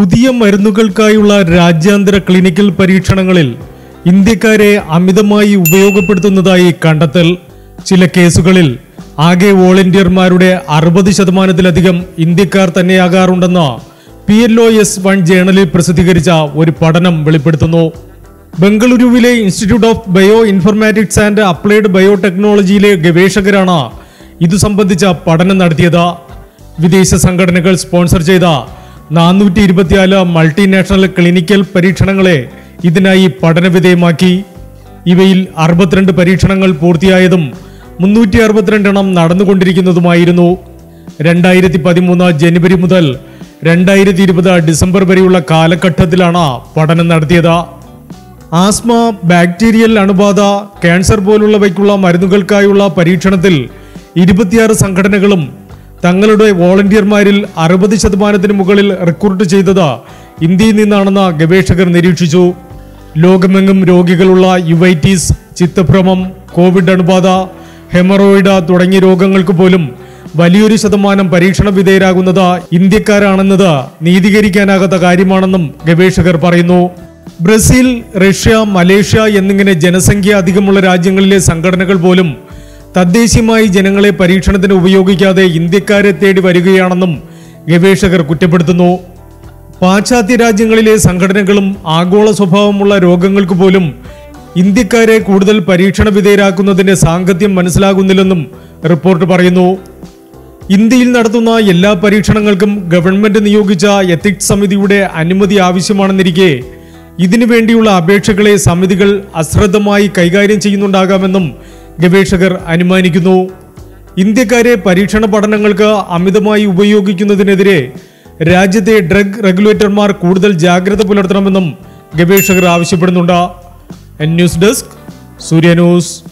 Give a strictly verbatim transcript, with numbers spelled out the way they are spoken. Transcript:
പുതിയ മരുന്നുകൾക്കായുള്ള രാജ്യാന്തര ക്ലിനിക്കൽ പരീക്ഷണങ്ങളിൽ ഇന്ത്യക്കാരെ അമിതമായി ഉപയോഗപ്പെടുത്തുന്നതായി കണ്ടെത്തൽ. ചില കേസുകളിൽ ആകെ വോളണ്ടിയർമാരുടെ അറുപത് ശതമാനത്തിലധികം ഇന്ത്യക്കാർ തന്നെയാകാറുണ്ടെന്ന് P L O S one ജേണലിൽ പ്രസിദ്ധീകരിച്ച ഒരു പഠനം വെളിപ്പെടുത്തുന്നു. ബംഗളൂരുവിലെ institute of bioinformatics and applied ബയോടെക്നോളജിയിലെ ഗവേഷകരാണ് ഇതു സംബന്ധിച്ച പഠനം നടത്തിയത്. വിദേശ സംഘടനകൾ സ്പോൺസർ ചെയ്ത നാനൂറ്റി ഇരുപത്തിനാല് മൾട്ടിനാഷണൽ ക്ലിനിക്കൽ പരീക്ഷണങ്ങളെ ഇതിനായി പഠനവിധേയമാക്കി. ഇവയിൽ അറുപത്തിരണ്ട് പരീക്ഷണങ്ങൾ പൂർത്തിയായതും മുന്നൂറ്റി അറുപത്തിരണ്ടെണ്ണം നടന്നുകൊണ്ടിരിക്കുന്നതുമായിരുന്നു. രണ്ടായിരത്തി പതിമൂന്ന് ജനുവരി മുതൽ രണ്ടായിരത്തി ഇരുപത് ഡിസംബർ വരെയുള്ള കാലഘട്ടത്തിലാണ് പഠനം നടത്തിയത്. ആസ്മ, ബാക്ടീരിയൽ അണുബാധ, ക്യാൻസർ പോലുള്ളവയ്ക്കുള്ള മരുന്നുകൾക്കായുള്ള പരീക്ഷണത്തിൽ ഇരുപത്തിയാറ് സംഘടനകളും തങ്ങളുടെ വോളണ്ടിയർമാരിൽ അറുപത് ശതമാനത്തിന് മുകളിൽ റിക്രൂട്ട് ചെയ്തത് ഇന്ത്യയിൽ നിന്നാണെന്ന് ഗവേഷകർ നിരീക്ഷിച്ചു. ലോകമെങ്ങും രോഗികളുള്ള യുവൈറ്റിസ്, ചിത്തഭ്രമം, കോവിഡ് അണുബാധ, ഹെമറോയിഡ് തുടങ്ങിയ രോഗങ്ങൾക്ക് പോലും വലിയൊരു ശതമാനം പരീക്ഷണ വിധേയരാകുന്നത് ഇന്ത്യക്കാരാണെന്നത് നീതീകരിക്കാനാകാത്ത കാര്യമാണെന്നും ഗവേഷകർ പറയുന്നു. ബ്രസീൽ, റഷ്യ, മലേഷ്യ എന്നിങ്ങനെ ജനസംഖ്യ അധികമുള്ള രാജ്യങ്ങളിലെ സംഘടനകൾ പോലും തദ്ദേശീയമായി ജനങ്ങളെ പരീക്ഷണത്തിന് ഉപയോഗിക്കാതെ ഇന്ത്യക്കാരെ തേടി വരികയാണെന്നും ഗവേഷകർ കുറ്റപ്പെടുത്തുന്നു. പാശ്ചാത്യ രാജ്യങ്ങളിലെ സംഘടനകളും ആഗോള സ്വഭാവമുള്ള രോഗങ്ങൾക്ക് പോലും ഇന്ത്യക്കാരെ കൂടുതൽ പരീക്ഷണ വിധേയരാക്കുന്നതിന്റെ സാങ്കത്യം മനസ്സിലാകുന്നില്ലെന്നും റിപ്പോർട്ട് പറയുന്നു. ഇന്ത്യയിൽ നടത്തുന്ന എല്ലാ പരീക്ഷണങ്ങൾക്കും ഗവൺമെന്റ് നിയോഗിച്ച എത്തിക്സ് സമിതിയുടെ അനുമതി ആവശ്യമാണെന്നിരിക്കെ ഇതിനു വേണ്ടിയുള്ള അപേക്ഷകളെ സമിതികൾ അശ്രദ്ധമായി കൈകാര്യം ചെയ്യുന്നുണ്ടാകാമെന്നും ഗവേഷകർ അനുമാനിക്കുന്നു. ഇന്ത്യക്കാരെ പരീക്ഷണ പഠനങ്ങൾക്ക് അമിതമായി ഉപയോഗിക്കുന്നതിനെതിരെ രാജ്യത്തെ ഡ്രഗ് റെഗുലേറ്റർമാർ കൂടുതൽ ജാഗ്രത പുലർത്തണമെന്നും ഗവേഷകർ ആവശ്യപ്പെടുന്നുണ്ട്. News desk, Surya news.